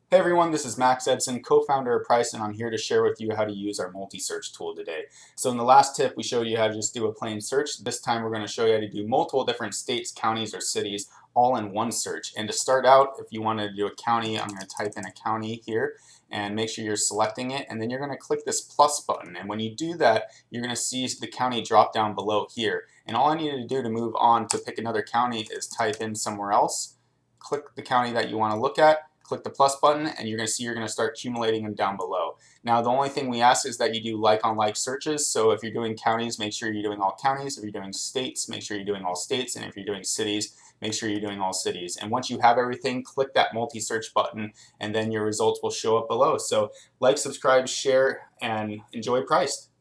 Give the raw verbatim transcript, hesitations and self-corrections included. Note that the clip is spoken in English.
Hey everyone, this is Max Edson, co-founder of Price, and I'm here to share with you how to use our multi-search tool today. So in the last tip, we showed you how to just do a plain search. This time we're going to show you how to do multiple different states, counties, or cities all in one search. And to start out, if you want to do a county, I'm going to type in a county here and make sure you're selecting it. And then you're going to click this plus button. And when you do that, you're going to see the county drop down below here. And all I needed to do to move on to pick another county is type in somewhere else, click the county that you want to look at, click the plus button, and you're going to see you're going to start accumulating them down below. Now the only thing we ask is that you do like on like searches. So if you're doing counties, make sure you're doing all counties. If you're doing states, make sure you're doing all states. And if you're doing cities, make sure you're doing all cities. And once you have everything, click that multi-search button and then your results will show up below. So like, subscribe, share, and enjoy Priced.